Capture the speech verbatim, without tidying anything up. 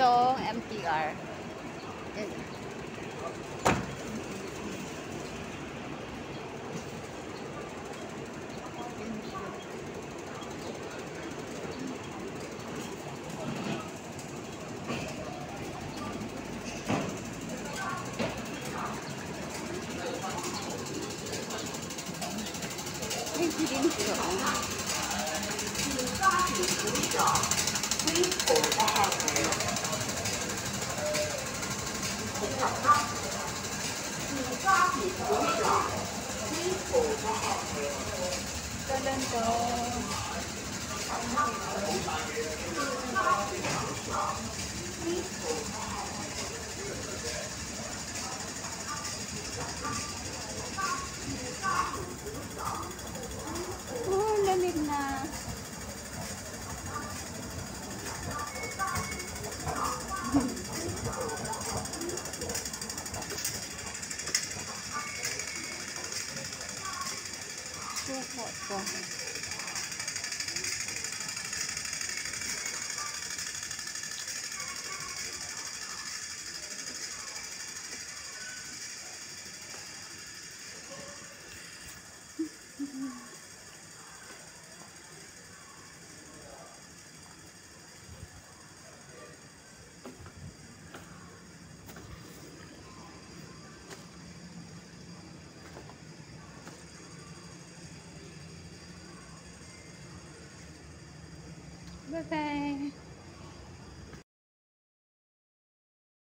Tong M T R. Yan. Ay, hindi nito. Please hold the handrail. 请小心，请抓紧扶手。Please hold the handrail. Dalan to. Please hold the Oh, lamig na. So hot po. Bye-bye.